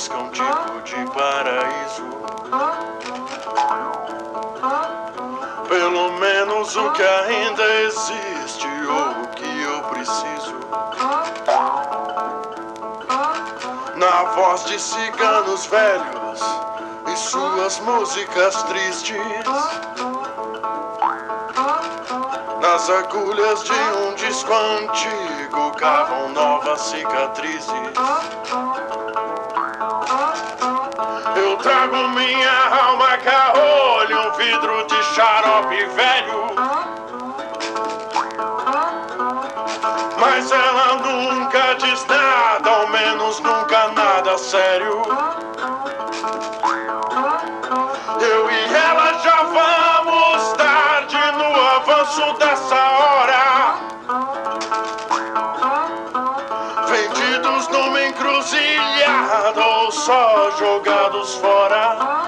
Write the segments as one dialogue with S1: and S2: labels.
S1: busca um tipo de paraíso. Pelo menos o que ainda existe ou o que eu preciso. Na voz de ciganos velhos e suas músicas tristes, nas agulhas de um disco antigo cavam novas cicatrizes. Eu trago minha alma caolho, um vidro de xarope velho, mas ela nunca diz nada, ao menos nunca nada sério. Eu e ela já vamos tarde no avanço dessa hora, vendidos numa encruzilhada ou só jogados fora.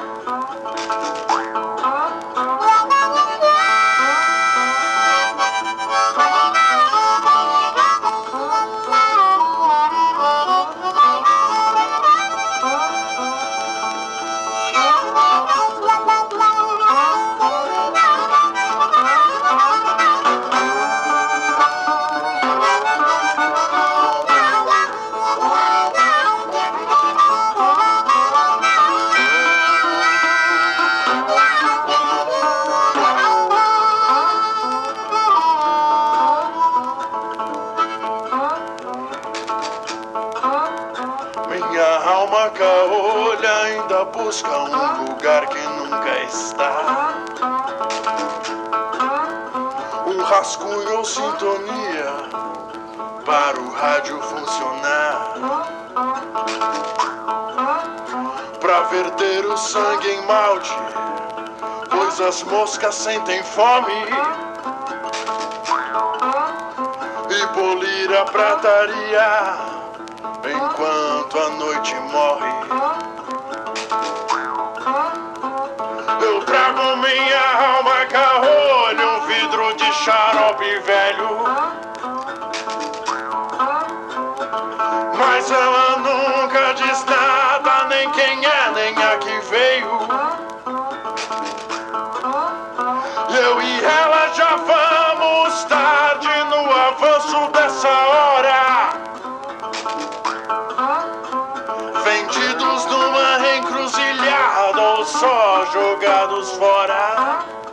S1: Minha alma caolha ainda busca um lugar que nunca está, um rascunho ou sintonia para o rádio funcionar, pra verter o sangue em malte, pois as moscas sentem fome, e polir a prataria enquanto a noite morre. Eu trago minha alma caolho, um vidro de xarope velho, mas ela nunca diz nada, nem quem é, nem a que veio. Eu e ela já vamos tarde no avanço dessa hora, vendidos numa encruzilhada ou só jogados fora.